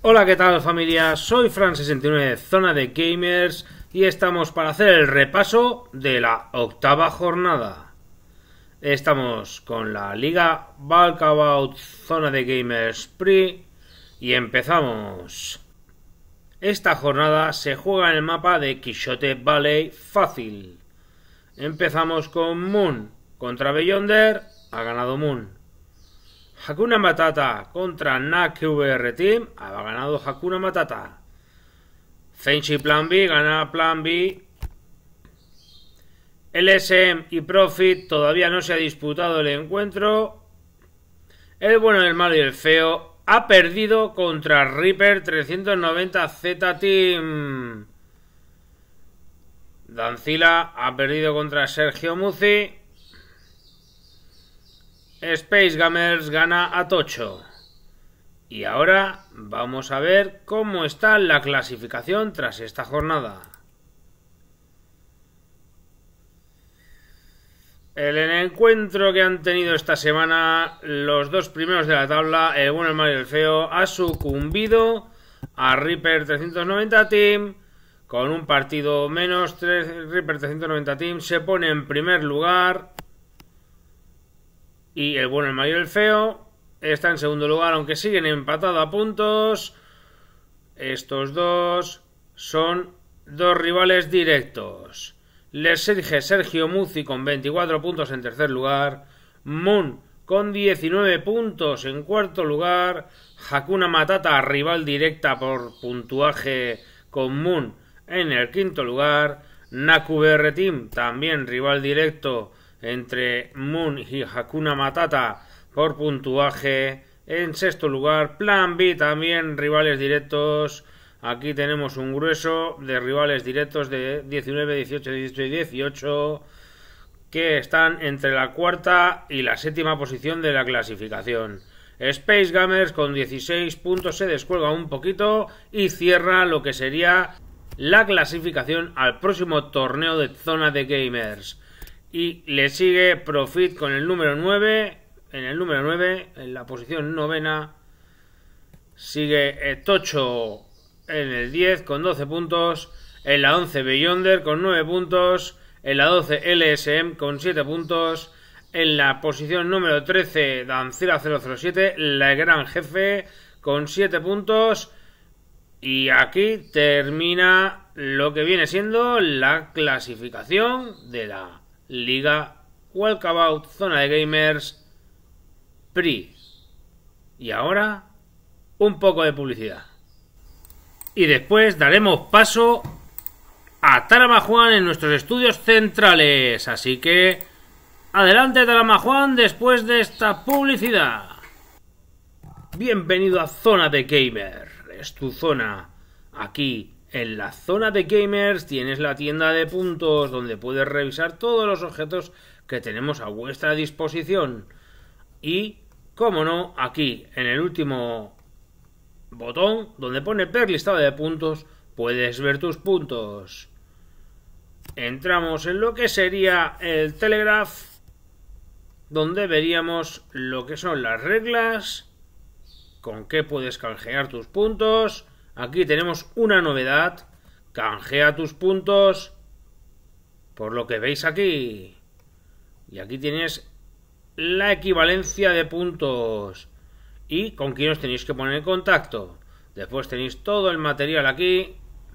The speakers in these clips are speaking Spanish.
Hola, ¿qué tal familia? Soy Fran69, Zona de Gamers, y estamos para hacer el repaso de la octava jornada. Estamos con la Liga Walkabout Zona de Gamers Pre y empezamos. Esta jornada se juega en el mapa de Quixote Valley fácil. Empezamos con Moon contra Beyonder, ha ganado Moon. Hakuna Matata contra NAKVR Team, ha ganado Hakuna Matata. Fenchi Plan B gana Plan B. LSM y Profit todavía no se ha disputado el encuentro. El bueno, el malo y el feo ha perdido contra Reaper 390 Z Team. Dancila ha perdido contra Sergio Muzzi. Space Gamers gana a Tocho. Y ahora vamos a ver cómo está la clasificación tras esta jornada. En el encuentro que han tenido esta semana, los dos primeros de la tabla, el bueno, el malo y el feo, ha sucumbido a Reaper 390 Team. Con un partido menos, Reaper 390 Team se pone en primer lugar. Y el bueno, el malo y el feo está en segundo lugar, aunque siguen empatados a puntos. Estos dos son dos rivales directos. Les dije Sergio Muzzi con 24 puntos en tercer lugar. Moon con 19 puntos en cuarto lugar. Hakuna Matata, rival directa por puntuaje con Moon en el quinto lugar. NAKVR Team, también rival directo entre Moon y Hakuna Matata por puntuaje en sexto lugar. Plan B también rivales directos. Aquí tenemos un grueso de rivales directos de 19, 18, 18 y 18 que están entre la cuarta y la séptima posición de la clasificación. Space Gamers con 16 puntos se descuelga un poquito y cierra lo que sería la clasificación al próximo torneo de Zona de Gamers. Y le sigue Profit con el número 9. En el número 9, en la posición novena, sigue Tocho en el 10 con 12 puntos. En la 11 Beyonder con 9 puntos. En la 12 LSM con 7 puntos. En la posición número 13 Dancila 007, la gran jefe con 7 puntos. Y aquí termina lo que viene siendo la clasificación de la Liga Walkabout Zona de Gamers Pre. Y ahora un poco de publicidad. Y después daremos paso a Tarama Juan en nuestros estudios centrales. Así que adelante Tarama Juan después de esta publicidad. Bienvenido a Zona de Gamer. Es tu zona. Aquí en la Zona de Gamers tienes la tienda de puntos donde puedes revisar todos los objetos que tenemos a vuestra disposición. Y, como no, aquí en el último botón donde pone ver listado de puntos puedes ver tus puntos. Entramos en lo que sería el Telegraph, donde veríamos lo que son las reglas, con qué puedes canjear tus puntos. Aquí tenemos una novedad: canjea tus puntos por lo que veis aquí. Y aquí tienes la equivalencia de puntos y con quién os tenéis que poner en contacto. Después tenéis todo el material aquí.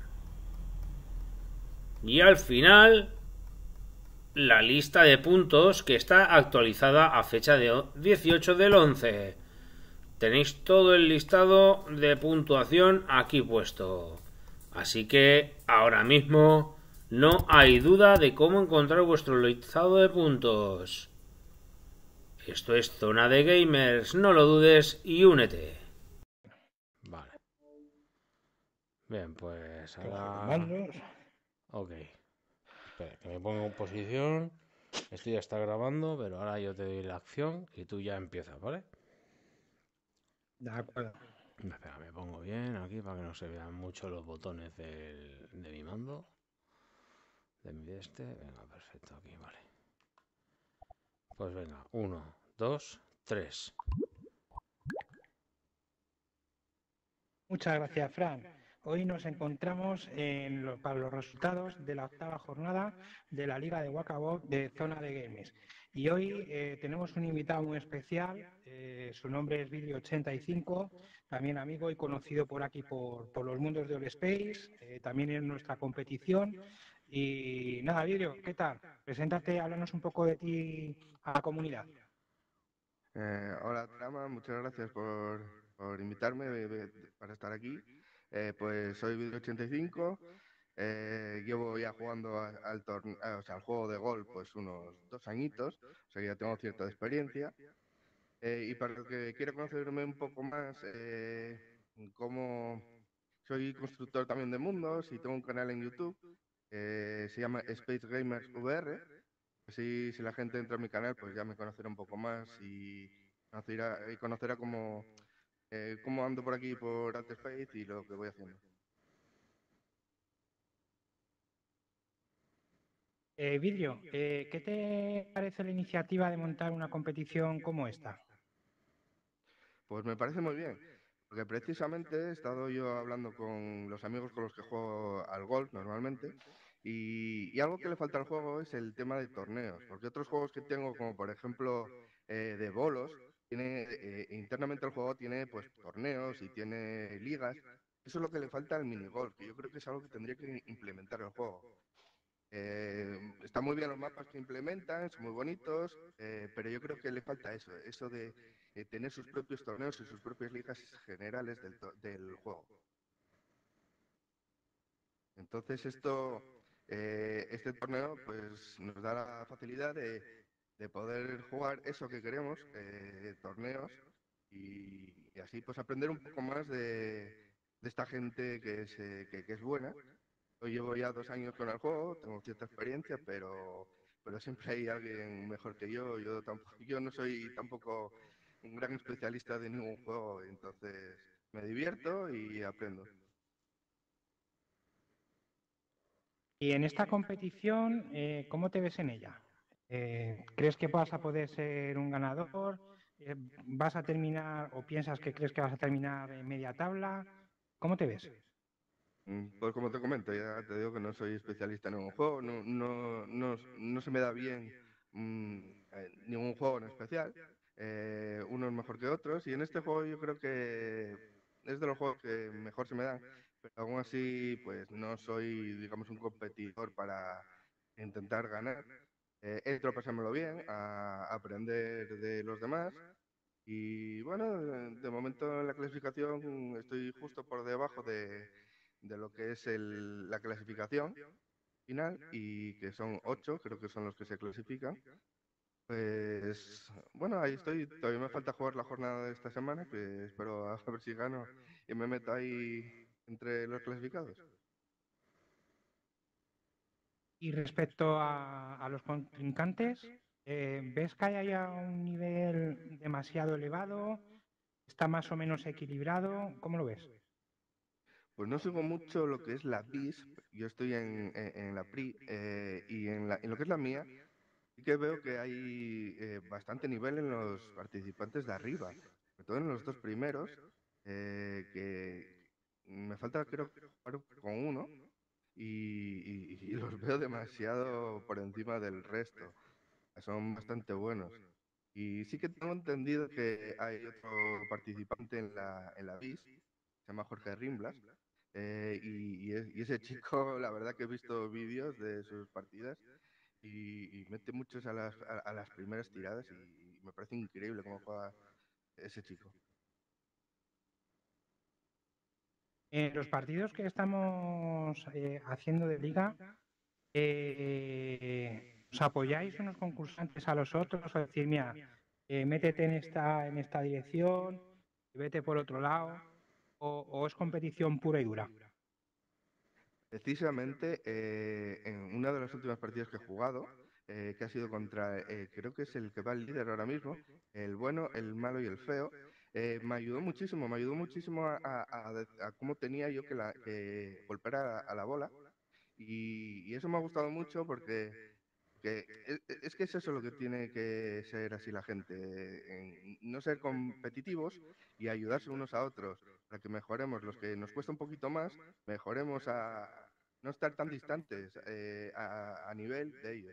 Y al final la lista de puntos que está actualizada a fecha de 18 del 11. Tenéis todo el listado de puntuación aquí puesto. Así que ahora mismo no hay duda de cómo encontrar vuestro listado de puntos. Esto es Zona de Gamers, no lo dudes y únete. Vale. Bien, pues ahora... Ok. Espera, que me pongo en posición. Esto ya está grabando, pero ahora yo te doy la acción y tú ya empiezas, ¿vale? De acuerdo. Espera, me pongo bien aquí para que no se vean mucho los botones de mi mando. De mi de este. Venga, perfecto, aquí, vale. Pues venga, 1, 2, 3. Muchas gracias, Fran. Hoy nos encontramos para los resultados de la octava jornada de la Liga de Wacabot de Zona de Games. Y hoy tenemos un invitado muy especial. Su nombre es Vidrio85, también amigo y conocido por aquí por los mundos de All Space, también en nuestra competición. Y nada, Vidrio, ¿qué tal? Preséntate, háblanos un poco de ti a la comunidad. Hola, Trama, muchas gracias por invitarme para estar aquí. Pues soy Vidrio85, llevo ya jugando o sea, al juego de golf pues unos 2 añitos, o sea que ya tengo cierta experiencia. Y para el que quiera conocerme un poco más, como soy constructor también de mundos y tengo un canal en YouTube, se llama Space Gamers VR. Así, si la gente entra a mi canal, pues ya me conocerá un poco más y conocerá cómo ando por aquí por Space y lo que voy haciendo. Vidrio, ¿qué te parece la iniciativa de montar una competición como esta? Pues me parece muy bien, porque precisamente he estado yo hablando con los amigos con los que juego al golf normalmente, y algo que le falta al juego es el tema de torneos, porque otros juegos que tengo, como por ejemplo de bolos, internamente el juego tiene pues torneos y tiene ligas. Eso es lo que le falta al minigolf, que yo creo que es algo que tendría que implementar el juego. Están muy bien los mapas que implementan, son muy bonitos, pero yo creo que le falta eso de tener sus propios torneos y sus propias ligas generales del juego. Entonces este torneo pues nos da la facilidad de poder jugar eso que queremos, torneos, y así pues aprender un poco más de esta gente que es buena. Yo llevo ya 2 años con el juego, tengo cierta experiencia, pero siempre hay alguien mejor que yo. Yo no soy tampoco un gran especialista de ningún juego, entonces me divierto y aprendo. Y en esta competición, ¿cómo te ves en ella? ¿Crees que vas a poder ser un ganador? ¿Vas a terminar o piensas que crees que vas a terminar en media tabla? ¿Cómo te ves? Pues como te comento, ya te digo que no soy especialista en ningún juego, no se me da bien ningún juego en especial, unos mejor que otros, y en este juego yo creo que es de los juegos que mejor se me dan, pero aún así pues no soy, digamos, un competidor para intentar ganar. Entro a pasármelo bien, a aprender de los demás. Y bueno, de momento en la clasificación estoy justo por debajo de lo que es la clasificación final, y que son 8, creo que son los que se clasifican. Pues bueno, ahí estoy. Todavía me falta jugar la jornada de esta semana, que espero a ver si gano y me meto ahí entre los clasificados. Y respecto a los contrincantes, ¿ves que hay ya un nivel demasiado elevado? ¿Está más o menos equilibrado? ¿Cómo lo ves? Pues no sigo mucho lo que es la BIS, yo estoy en la PRI, y en lo que es la mía. Sí que veo que hay bastante nivel en los participantes de arriba, sobre todo en los dos primeros, que me falta creo jugar con uno, y los veo demasiado por encima del resto. Son bastante buenos. Y sí que tengo entendido que hay otro participante en la BIS, se llama Jorge Rimblas, y ese chico, la verdad que he visto vídeos de sus partidas y mete muchos a las primeras tiradas, y me parece increíble cómo juega ese chico. En los partidos que estamos haciendo de liga, ¿os apoyáis unos concursantes a los otros o decir, mira, métete en esta dirección, vete por otro lado, o es competición pura y dura? Precisamente en una de las últimas partidas que he jugado, que ha sido contra, creo que es el que va el líder ahora mismo, el bueno, el malo y el feo, me ayudó muchísimo a cómo tenía yo que golpear a la bola, y eso me ha gustado mucho porque porque es que es eso lo que tiene que ser así la gente, no ser competitivos y ayudarse unos a otros, para que mejoremos los que nos cuesta un poquito más, mejoremos a no estar tan distantes a nivel de ellos.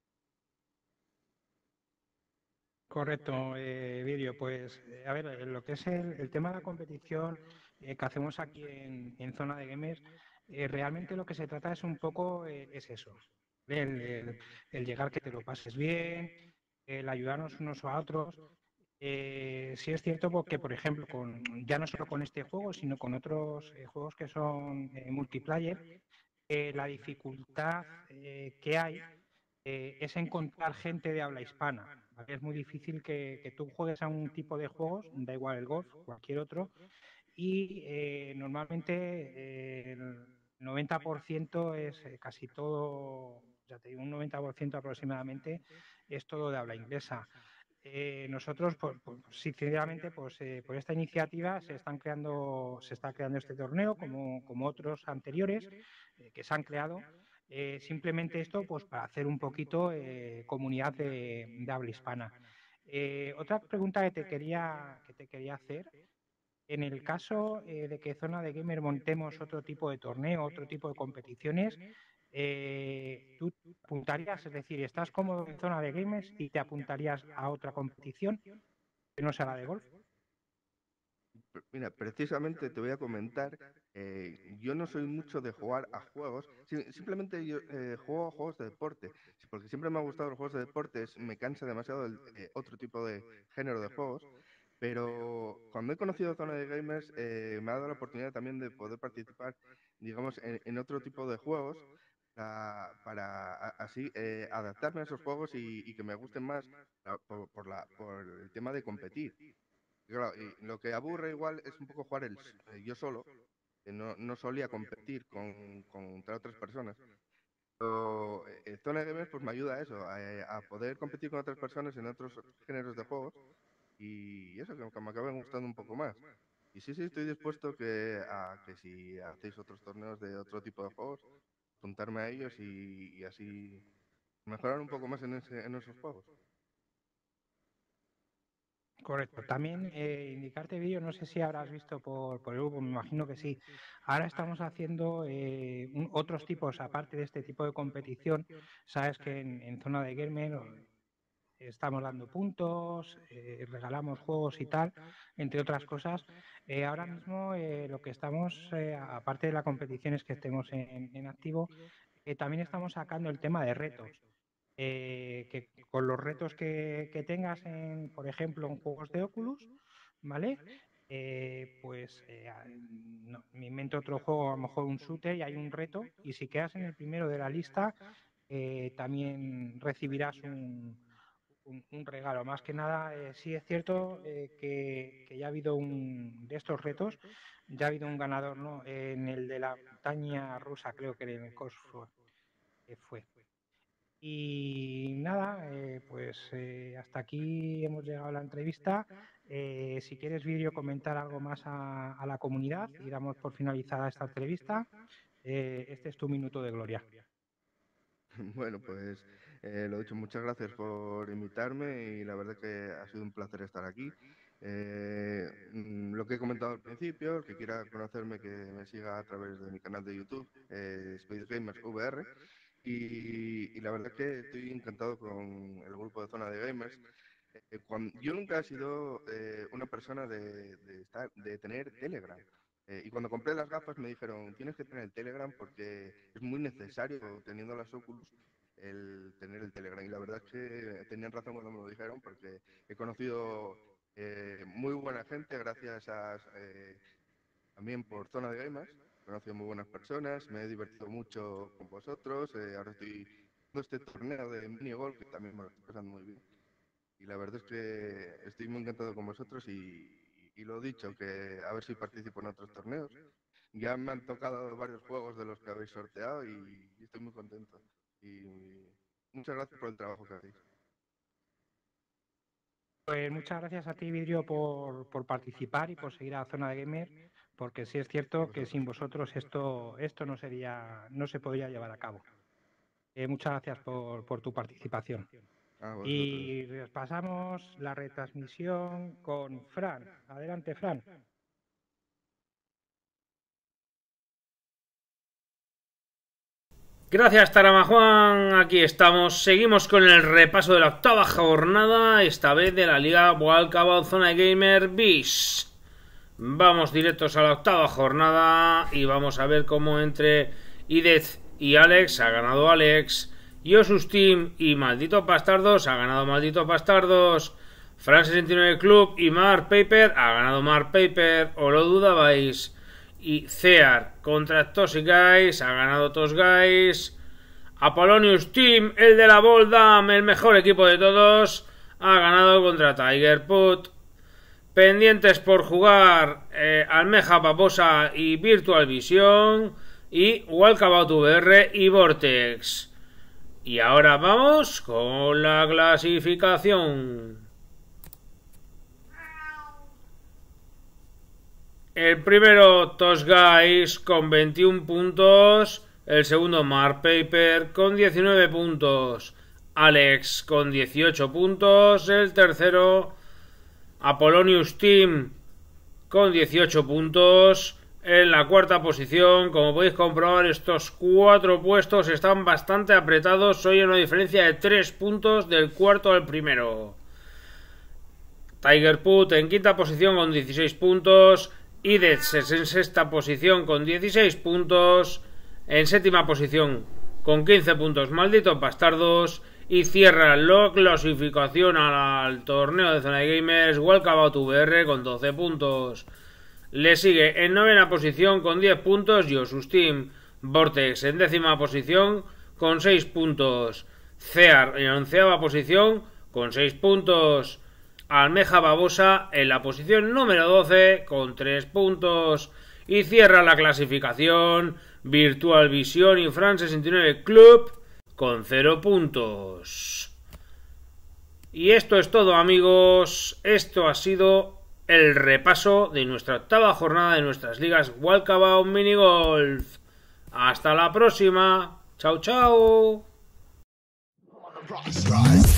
Correcto, Virio. Pues, a ver, lo que es el tema de la competición que hacemos aquí en Zona de Gamers, realmente lo que se trata es un poco, es eso, el llegar que te lo pases bien, el ayudarnos unos a otros. Sí es cierto porque, por ejemplo, ya no solo con este juego, sino con otros juegos que son multiplayer, la dificultad que hay es encontrar gente de habla hispana. ¿Vale? Es muy difícil que tú juegues a un tipo de juegos, da igual el golf, cualquier otro, y normalmente el 90% es casi todo, ya te digo, un 90% aproximadamente es todo de habla inglesa. Nosotros, sinceramente, por esta iniciativa se está creando este torneo como otros anteriores que se han creado. Simplemente esto, pues, para hacer un poquito comunidad de habla hispana. Otra pregunta que te quería hacer. En el caso de que Zona de Gamer montemos otro tipo de torneo, otro tipo de competiciones, ¿tú te apuntarías? Es decir, ¿estás cómodo en Zona de Gamers y te apuntarías a otra competición que no sea la de golf? Mira, precisamente te voy a comentar, yo no soy mucho de jugar a juegos, simplemente yo juego a juegos de deporte, porque siempre me han gustado los juegos de deportes, me cansa demasiado el otro tipo de género de juegos, pero cuando he conocido Zona de Gamers me ha dado la oportunidad también de poder participar, digamos, en otro tipo de juegos así adaptarme a esos juegos y que me gusten más por el tema de competir. Y claro, y lo que aburre igual es un poco jugar yo solo, que no solía competir contra otras personas. Pero Zona Gamers pues me ayuda a eso, a poder competir con otras personas en otros géneros de juegos y eso, que me acaben gustando un poco más. Y sí, estoy dispuesto a que si hacéis otros torneos de otro tipo de juegos, apuntarme a ellos y así mejorar un poco más en esos juegos. Correcto. También indicarte, vídeo, no sé si habrás visto por el grupo, me imagino que sí. Ahora estamos haciendo otros tipos, aparte de este tipo de competición. Sabes que en Zona de Gamer estamos dando puntos, regalamos juegos y tal, entre otras cosas. Ahora mismo lo que estamos, aparte de las competiciones que estemos en activo, también estamos sacando el tema de retos. Que con los retos que tengas, por ejemplo, en juegos de Oculus, ¿vale? Me invento otro juego, a lo mejor un shooter, y hay un reto, y si quedas en el primero de la lista, también recibirás un regalo. Más que nada, sí es cierto que ya ha habido de estos retos, ya ha habido un ganador, ¿no? En el de la montaña rusa, creo que en el Cosford fue. Y nada, hasta aquí hemos llegado a la entrevista. Si quieres, vídeo, comentar algo más a la comunidad y damos por finalizada esta entrevista. Este es tu minuto de gloria. Bueno, pues lo dicho, muchas gracias por invitarme y la verdad que ha sido un placer estar aquí. Lo que he comentado al principio, el que quiera conocerme que me siga a través de mi canal de YouTube, Space Gamers VR, y la verdad que estoy encantado con el grupo de Zona de Gamers. Yo nunca he sido una persona de tener Telegram. Y cuando compré las gafas me dijeron, tienes que tener el Telegram porque es muy necesario, teniendo las Oculus, el tener el Telegram. Y la verdad es que tenían razón cuando me lo dijeron porque he conocido muy buena gente gracias también por Zona de Gamers. He conocido muy buenas personas, me he divertido mucho con vosotros. Ahora estoy haciendo este torneo de mini golf que también me lo estoy pasando muy bien. Y la verdad es que estoy muy encantado con vosotros y lo dicho, que a ver si participo en otros torneos. Ya me han tocado varios juegos de los que habéis sorteado y estoy muy contento. Y muchas gracias por el trabajo que hacéis. Pues muchas gracias a ti, Vidrio, por participar y por seguir a Zona de Gamer, porque sí es cierto que sin vosotros esto no se podría llevar a cabo. Muchas gracias por tu participación. Y pasamos la retransmisión con Fran. Adelante, Fran. Gracias, Tarama Juan. Aquí estamos. Seguimos con el repaso de la octava jornada, esta vez de la Liga Walkabout Zona Gamer Bis. Vamos directos a la octava jornada y vamos a ver cómo entre Idez y Alex ha ganado Alex. Yosus Team y Malditos Bastardos ha ganado Malditos Bastardos. Fran 69 Club y Mark Paper ha ganado Mark Paper. O lo dudabais. Y Cear contra Toxic Guys ha ganado Toxic Guys. Apollonius Team, el de la Boldam, el mejor equipo de todos, ha ganado contra Tiger Put. Pendientes por jugar Almeja Paposa y Virtual Vision. Y Walkabout VR y Vortex. Y ahora vamos con la clasificación. El primero, Toss Guys, con 21 puntos. El segundo, Mark Paper, con 19 puntos. Alex, con 18 puntos. El tercero, Apollonius Team, con 18 puntos. En la cuarta posición, como podéis comprobar, estos 4 puestos están bastante apretados. Hoy hay una diferencia de 3 puntos del cuarto al primero. Tiger Put en quinta posición con 16 puntos. Idez en sexta posición con 16 puntos. En séptima posición con 15 puntos Malditos Bastardos. Y cierra la clasificación al torneo de Zona de Gamers Walkabout VR con 12 puntos. Le sigue en novena posición con 10 puntos Yosus Team. Vortex en décima posición con 6 puntos. Cear en onceava posición con 6 puntos. Almeja Babosa en la posición número 12 con 3 puntos. Y cierra la clasificación Virtual Vision y Fran 69 Club con 0 puntos. Y esto es todo, amigos. Esto ha sido el repaso de nuestra octava jornada de nuestras ligas Walkabout Minigolf. Hasta la próxima. Chao, chao.